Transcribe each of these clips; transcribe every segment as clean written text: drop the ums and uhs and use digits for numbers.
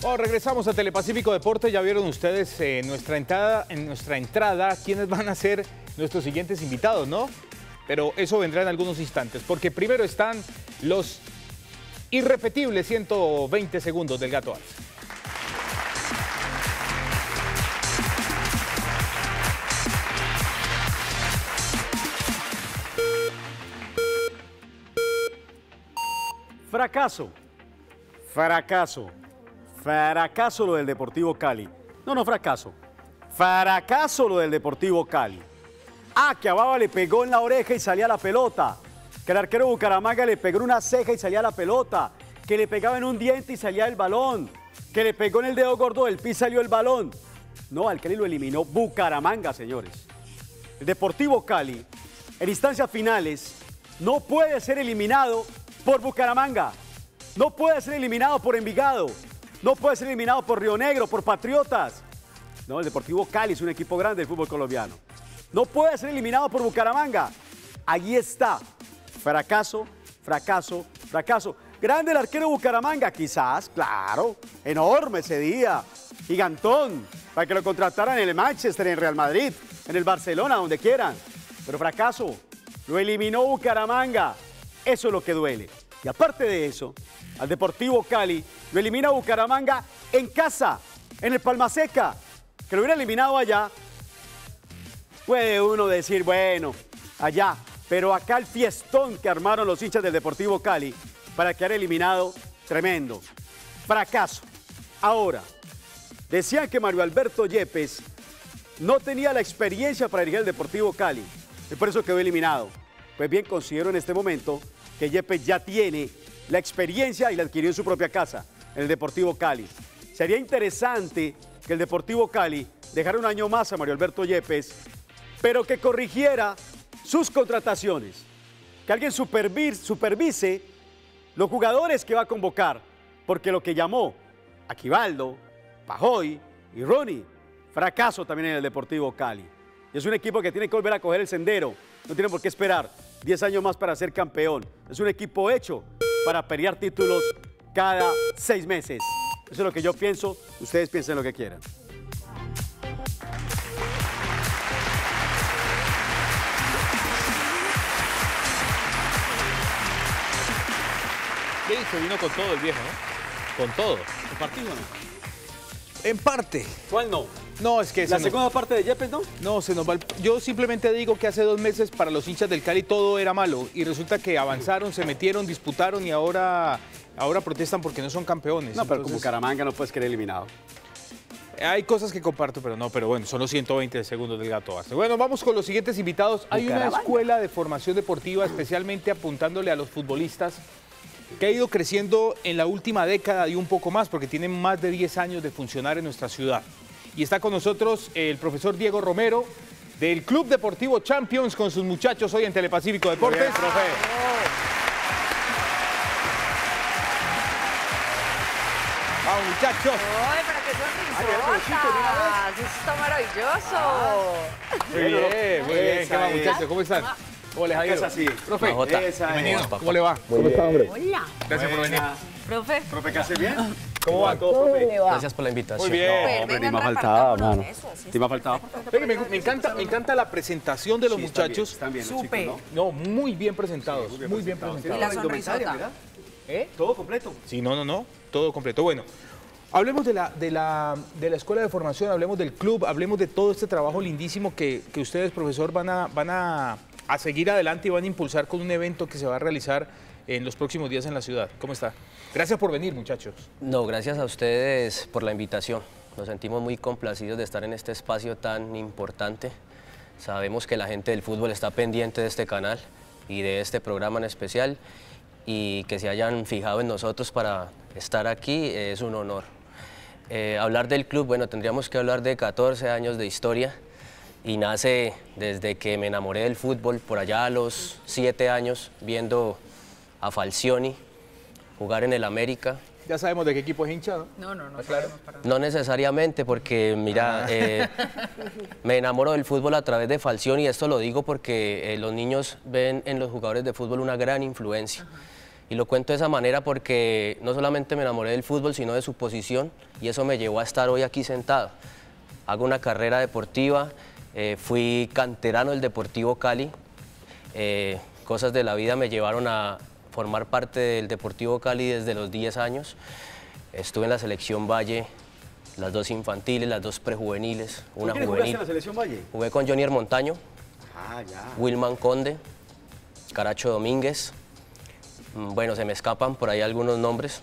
Regresamos a Telepacífico Deporte. Ya vieron ustedes en nuestra entrada quiénes van a ser nuestros siguientes invitados, ¿no? Pero eso vendrá en algunos instantes, porque primero están los irrepetibles 120 segundos del Gato Arce. Fracaso, fracaso, fracaso lo del Deportivo Cali. No, fracaso. Fracaso lo del Deportivo Cali. Que a Baba le pegó en la oreja y salía la pelota. Que el arquero Bucaramanga le pegó en una ceja y salía la pelota. Que le pegaba en un diente y salía el balón. Que le pegó en el dedo gordo del pie y salió el balón. No, al Cali lo eliminó Bucaramanga, señores. El Deportivo Cali, en instancias finales, no puede ser eliminado por Bucaramanga, no puede ser eliminado por Envigado, no puede ser eliminado por Río Negro, por Patriotas. No, el Deportivo Cali es un equipo grande del fútbol colombiano. No puede ser eliminado por Bucaramanga. Allí está. Fracaso, fracaso, fracaso. Grande el arquero Bucaramanga, quizás, claro. Enorme ese día. Gigantón. Para que lo contrataran en el Manchester, en Real Madrid, en el Barcelona, donde quieran. Pero fracaso. Lo eliminó Bucaramanga. Eso es lo que duele. Y aparte de eso, al Deportivo Cali lo elimina Bucaramanga en casa, en el Palma Seca. Que lo hubiera eliminado allá, puede uno decir, bueno, allá. Pero acá el fiestón que armaron los hinchas del Deportivo Cali para quedar eliminado, tremendo. Fracaso. Ahora, decían que Mario Alberto Yepes no tenía la experiencia para dirigir el Deportivo Cali. Es por eso quedó eliminado. Pues bien, considero en este momento que Yepes ya tiene la experiencia y la adquirió en su propia casa, en el Deportivo Cali. Sería interesante que el Deportivo Cali dejara un año más a Mario Alberto Yepes, pero que corrigiera sus contrataciones. Que alguien supervise los jugadores que va a convocar, porque lo que llamó Aquivaldo, Pajoy y Ronnie, fracaso también en el Deportivo Cali. Y es un equipo que tiene que volver a coger el sendero, no tiene por qué esperar 10 años más para ser campeón. Es un equipo hecho para pelear títulos cada 6 meses. Eso es lo que yo pienso. Ustedes piensen lo que quieran. Sí, se vino con todo el viejo, ¿no? Con todo. ¿El partido no? En parte. ¿Cuál no? No, es que... ¿La segunda parte de Yepes no? No, se nos va. Yo simplemente digo que hace 2 meses para los hinchas del Cali todo era malo y resulta que avanzaron, se metieron, disputaron y ahora protestan porque no son campeones. No, pero como Bucaramanga no puedes quedar eliminado. Hay cosas que comparto, pero bueno, son los 120 segundos del Gato Arce. Bueno, vamos con los siguientes invitados. Hay una escuela de formación deportiva especialmente apuntándole a los futbolistas que ha ido creciendo en la última década y un poco más porque tiene más de 10 años de funcionar en nuestra ciudad. Y está con nosotros el profesor Diego Romero del Club Deportivo Champions con sus muchachos hoy en Telepacífico Deportes. Bien, profe. Vamos, muchachos. ¡Ay, pero qué sonrisota! ¡Eso está maravilloso! Muy bien, muy bien. ¿Qué va, muchachos? ¿Cómo están? ¿Cómo les ha ido? Es así. Profe, bienvenido. ¿Cómo le va? ¿Cómo está, hombre? Hola. Gracias por venir. Profe. Profe, ¿qué hace bien? ¿Cómo va todo, ¿Cómo profe? le va? Gracias por la invitación. Muy bien. Pues, hombre, vengan, ni me ha faltado, repartámonos mano. eso, sí, ¿Sí me ha faltado? Oye, me encanta la presentación de los muchachos. Están bien, los Súper. chicos, ¿no? No, muy bien presentados. Muy bien Y presentados. la sonrisota. ¿Eh? Todo completo. Sí, no, todo completo. Bueno, hablemos de la escuela de formación, hablemos del club, hablemos de todo este trabajo lindísimo que ustedes, profesor, van a seguir adelante y van a impulsar con un evento que se va a realizar en los próximos días en la ciudad. ¿Cómo está? Gracias por venir, muchachos. No, gracias a ustedes por la invitación. Nos sentimos muy complacidos de estar en este espacio tan importante. Sabemos que la gente del fútbol está pendiente de este canal y de este programa en especial y que se hayan fijado en nosotros para estar aquí es un honor. Hablar del club, bueno, tendríamos que hablar de 14 años de historia y nace desde que me enamoré del fútbol, por allá a los 7 años, viendo a Falcioni jugar en el América. Ya sabemos de qué equipo es hincha, ¿no? No. Claro. No necesariamente, porque mira, me enamoro del fútbol a través de Falcioni y esto lo digo porque los niños ven en los jugadores de fútbol una gran influencia. Y lo cuento de esa manera porque no solamente me enamoré del fútbol, sino de su posición, y eso me llevó a estar hoy aquí sentado. Hago una carrera deportiva, fui canterano del Deportivo Cali, cosas de la vida me llevaron a formar parte del Deportivo Cali desde los 10 años. Estuve en la selección Valle, las 2 infantiles, las 2 prejuveniles, una juvenil. juvenil. ¿En la selección Valle? Jugué con Jonier Montaño, Ya. Wilman Conde, Caracho Domínguez. Bueno, se me escapan por ahí algunos nombres.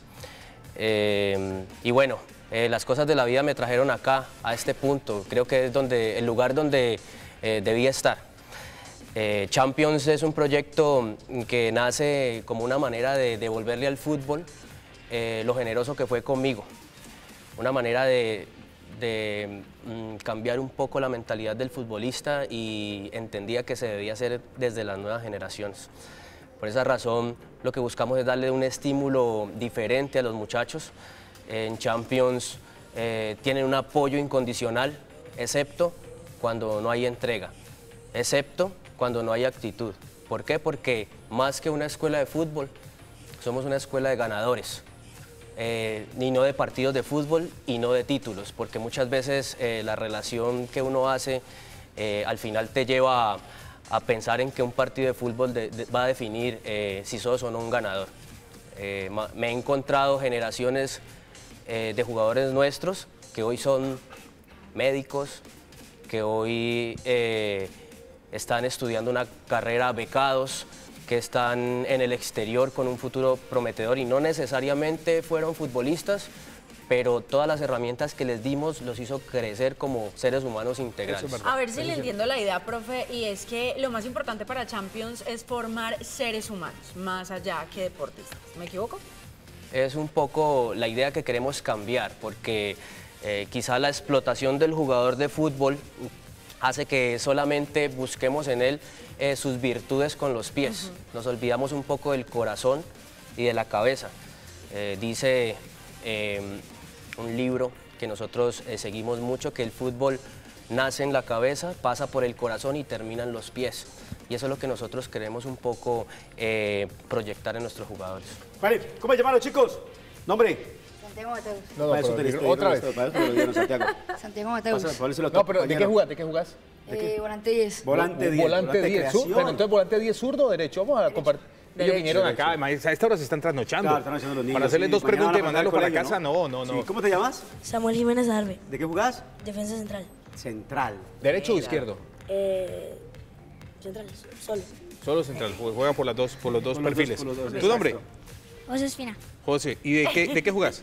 Y bueno, las cosas de la vida me trajeron acá, a este punto. Creo que es el lugar donde debía estar. Champions es un proyecto que nace como una manera de devolverle al fútbol lo generoso que fue conmigo. Una manera de cambiar un poco la mentalidad del futbolista, y entendía que se debía hacer desde las nuevas generaciones. Por esa razón, lo que buscamos es darle un estímulo diferente a los muchachos. En Champions tienen un apoyo incondicional, excepto cuando no hay entrega, excepto cuando no hay actitud. ¿Por qué? Porque más que una escuela de fútbol, somos una escuela de ganadores. Y no de partidos de fútbol y no de títulos, porque muchas veces la relación que uno hace al final te lleva a pensar en que un partido de fútbol va a definir si sos o no un ganador. Me he encontrado generaciones de jugadores nuestros que hoy son médicos, que hoy están estudiando una carrera becados, que están en el exterior con un futuro prometedor, y no necesariamente fueron futbolistas, pero todas las herramientas que les dimos los hizo crecer como seres humanos integrales. A ver si le entiendo la idea, profe, y es que lo más importante para Champions es formar seres humanos, más allá que deportistas. ¿Me equivoco? Es un poco la idea que queremos cambiar, porque quizá la explotación del jugador de fútbol hace que solamente busquemos en él sus virtudes con los pies. Nos olvidamos un poco del corazón y de la cabeza. Dice un libro que nosotros seguimos mucho, que el fútbol nace en la cabeza, pasa por el corazón y termina en los pies. Y eso es lo que nosotros queremos un poco proyectar en nuestros jugadores. Vale, ¿cómo se llaman los chicos? ¿Nombre? Santiago Mateus. No, Para eso te listo, otra vez. para eso te lo dieron, Santiago. Santiago Mateus. No, pero ¿de qué jugás? ¿De qué jugás? Volante 10. Volante 10. Volante 10. creación. Pero entonces volante 10 zurdo o derecho. Vamos a compartir. Ellos Derecho. vinieron acá, además, a esta hora se están trasnochando. Claro, están haciendo los niños. Para hacerles sí. dos Mañana preguntas y van a mandarlos para la colegio, casa, no. Sí. ¿Cómo te llamas? Samuel Jiménez Arbe, ¿De qué jugás? defensa central. Central. ¿Derecho o izquierdo? Central, solo. Solo central, juega por los dos perfiles. por los dos, ¿Tu nombre? exacto. José Espina. José. ¿Y de qué jugás?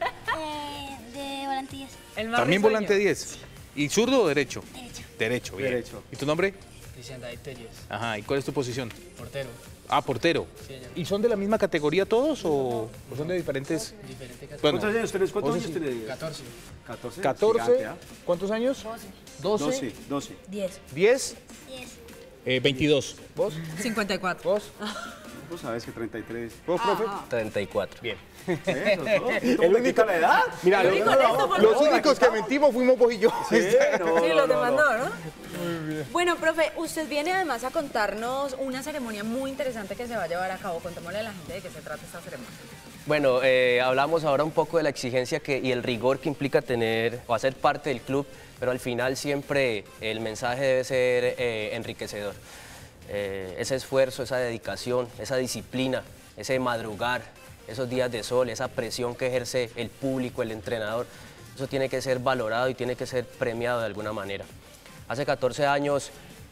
De volante 10. El más También risueño. volante 10. ¿Y zurdo o derecho? Derecho. Derecho, bien. Derecho. ¿Y tu nombre? Cristian David Telles, Ajá, ¿y cuál es tu posición? portero, Portero. Sí, señor. ¿Y son de la misma categoría todos o son de diferentes? diferente categoría. Bueno, ¿Cuántos años tienes? ¿Cuántos José, años tienes? 14. 14. 14, Gigante, ¿ah? ¿cuántos años? 12. 12. 12. 10. 10, 10. 22. ¿Vos? 54. ¿Vos? Vos sabés que 33. ¿Vos, profe? 34. Bien. Eso, ¿no? ¿Cómo te quita la edad? Mira, Pero con esto fue los lo únicos que mentimos fuimos vos y yo. Sí, no, Sí, no, lo no, demandó, no. ¿no? Bueno, profe, usted viene además a contarnos una ceremonia muy interesante que se va a llevar a cabo. Contémosle a la gente de qué se trata esta ceremonia. Bueno, hablamos ahora un poco de la exigencia y el rigor que implica tener o hacer parte del club, pero al final siempre el mensaje debe ser enriquecedor. Ese esfuerzo, esa dedicación, esa disciplina, ese madrugar, esos días de sol, esa presión que ejerce el público, el entrenador, eso tiene que ser valorado y tiene que ser premiado de alguna manera. Hace 14 años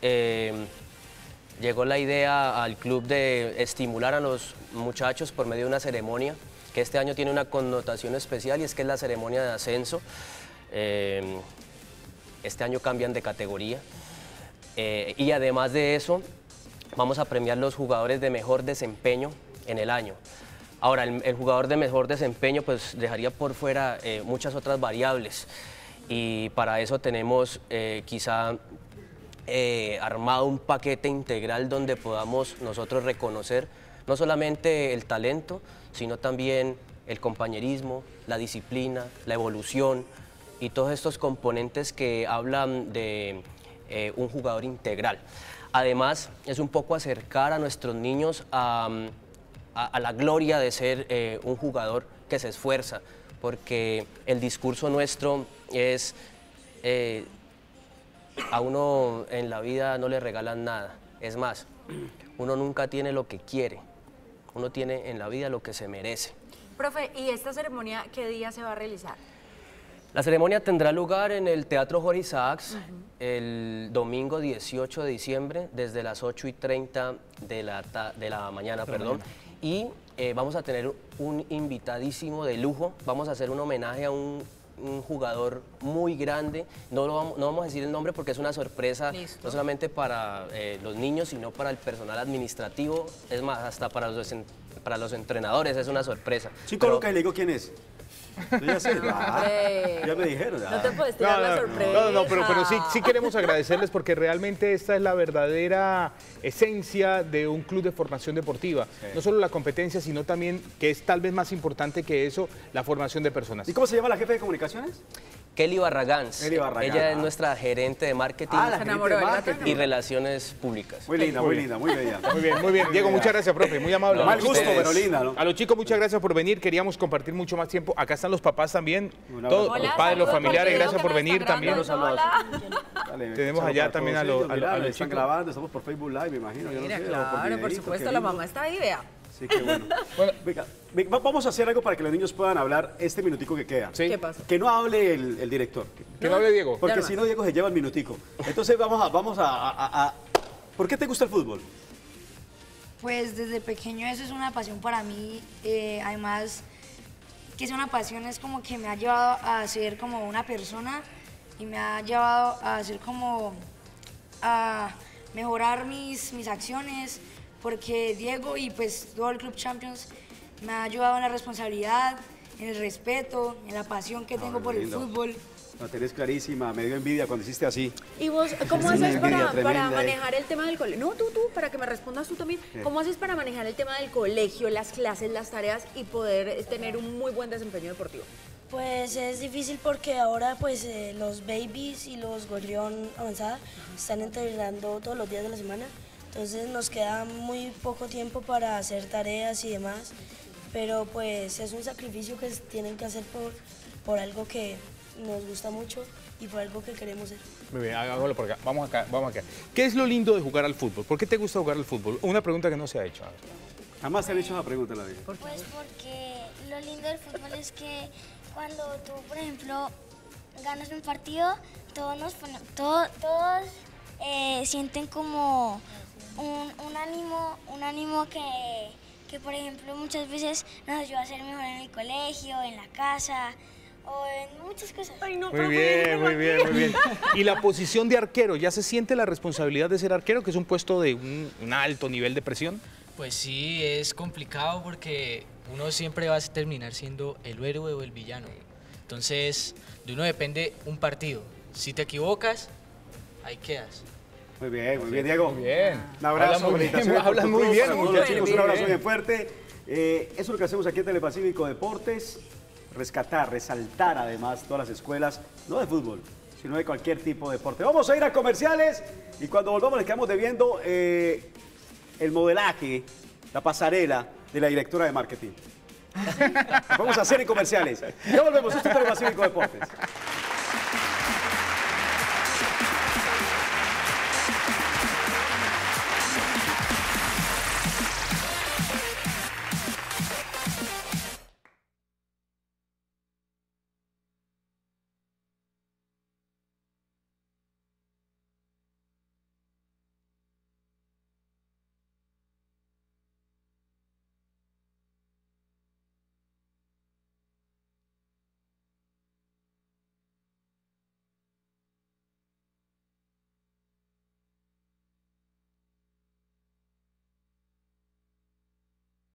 llegó la idea al club de estimular a los muchachos por medio de una ceremonia que este año tiene una connotación especial, y es que es la ceremonia de ascenso. Este año cambian de categoría y además de eso vamos a premiar los jugadores de mejor desempeño en el año. Ahora, el jugador de mejor desempeño pues dejaría por fuera muchas otras variables, y para eso tenemos quizá armado un paquete integral donde podamos nosotros reconocer no solamente el talento, sino también el compañerismo, la disciplina, la evolución y todos estos componentes que hablan de un jugador integral. Además, es un poco acercar a nuestros niños a a la gloria de ser un jugador que se esfuerza, porque el discurso nuestro es, a uno en la vida no le regalan nada, es más, uno nunca tiene lo que quiere, uno tiene en la vida lo que se merece. Profe, ¿y esta ceremonia qué día se va a realizar? La ceremonia tendrá lugar en el Teatro Jorge Isaacs el domingo 18 de diciembre desde las 8:30 de la mañana. Y vamos a tener un invitadísimo de lujo, vamos a hacer un homenaje a un jugador muy grande, no vamos a decir el nombre porque es una sorpresa. Listo. No solamente para los niños, sino para el personal administrativo, es más, hasta para los entrenadores es una sorpresa. Chico, Lucas, le digo quién es. Yo ya sé, ya me dijeron. No te puedes tirar la sorpresa. No, pero sí queremos agradecerles porque realmente esta es la verdadera esencia de un club de formación deportiva. Sí. No solo la competencia, sino también, que es tal vez más importante que eso, la formación de personas. ¿Y cómo se llama la jefe de comunicaciones? Kelly Barragán. Ella es nuestra gerente de marketing, y relaciones públicas. Muy linda, muy linda, muy bella. Muy bien. Diego, muchas gracias, profe. Muy amable. Mal gusto, pero linda, ¿no? A los chicos, muchas gracias por venir. Queríamos compartir mucho más tiempo. Acá están los papás también. Todos, los padres, los familiares, gracias por venir también. Tenemos allá también a los chicos. Están grabando, estamos por Facebook Live, me imagino. Mira, claro, por supuesto, la mamá está ahí, vea. Sí, qué bueno. Venga, vamos a hacer algo para que los niños puedan hablar este minutico que queda. ¿Sí? ¿Qué pasa? Que no hable el director. Que no hable Diego. Porque si no, Diego se lleva el minutico. Entonces vamos a... ¿Por qué te gusta el fútbol? Pues desde pequeño eso es una pasión para mí. Además, que es una pasión es como que me ha llevado a ser como una persona y me ha llevado a ser como... a mejorar mis acciones. Porque Diego y pues todo el Club Champions me ha ayudado en la responsabilidad, en el respeto, en la pasión que tengo por el fútbol. La tenés clarísima, me dio envidia cuando hiciste así. ¿Y vos cómo haces para manejar el tema del colegio? No, tú, para que me respondas tú también. ¿Cómo haces para manejar el tema del colegio, las clases, las tareas y poder tener un muy buen desempeño deportivo? Pues es difícil porque ahora pues los babies y los gorrión avanzada están entrenando todos los días de la semana. Entonces nos queda muy poco tiempo para hacer tareas y demás, pero pues es un sacrificio que tienen que hacer por algo que nos gusta mucho y por algo que queremos ser. Muy bien, hágalo por acá. Vamos acá. ¿Qué es lo lindo de jugar al fútbol? ¿Por qué te gusta jugar al fútbol? Una pregunta que no se ha hecho. Jamás se han hecho esa pregunta en la vida. Pues porque lo lindo del fútbol es que cuando tú, por ejemplo, ganas un partido, todos sienten como un ánimo que, por ejemplo, muchas veces nos ayuda a ser mejor en el colegio, en la casa o en muchas cosas. Ay, no, muy bien. ¿Y la posición de arquero? ¿Ya se siente la responsabilidad de ser arquero, que es un puesto de un alto nivel de presión? Pues sí, es complicado porque uno siempre va a terminar siendo el héroe o el villano. Entonces, de uno depende un partido. Si te equivocas, ahí quedas. Muy bien, Diego. Muy bien. Un abrazo, felicitaciones. Hablan muy bien, muchachos. Un abrazo bien fuerte. Eso es lo que hacemos aquí en Telepacífico Deportes. Rescatar, resaltar además todas las escuelas, no de fútbol, sino de cualquier tipo de deporte. Vamos a ir a comerciales y cuando volvamos les quedamos debiendo el modelaje, la pasarela de la directora de marketing. Vamos a hacer en comerciales. Ya volvemos, esto es Telepacífico Deportes.